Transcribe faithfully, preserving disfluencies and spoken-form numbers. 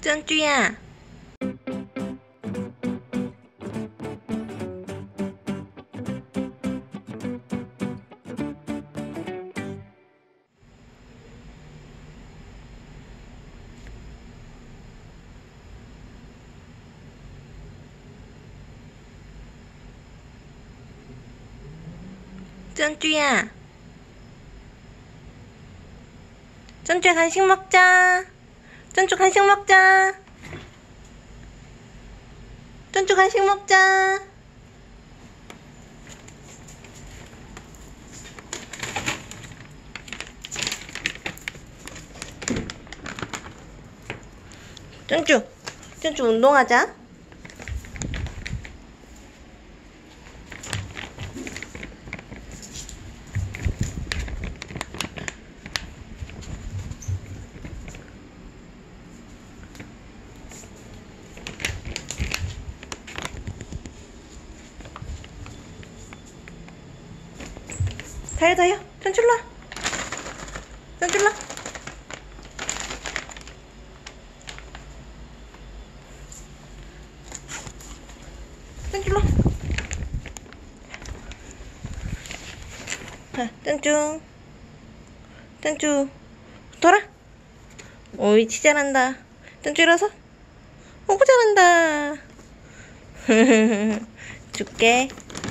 쩐쭈야. 쩐쭈야. 쩐쭈야, 간식 먹자. 쩐쭈 간식 먹자. 쩐쭈 간식 먹자. 쩐쭈, 쩐쭈 운동하자. 다요 다요, 쩐쭈라. 쩐쭈라. 쩐쭈라. 자, 쩐쭈. 쩐쭈 돌아. 옳지, 잘한다. 쩐쭈 일어서. 오구, 잘한다. 줄게.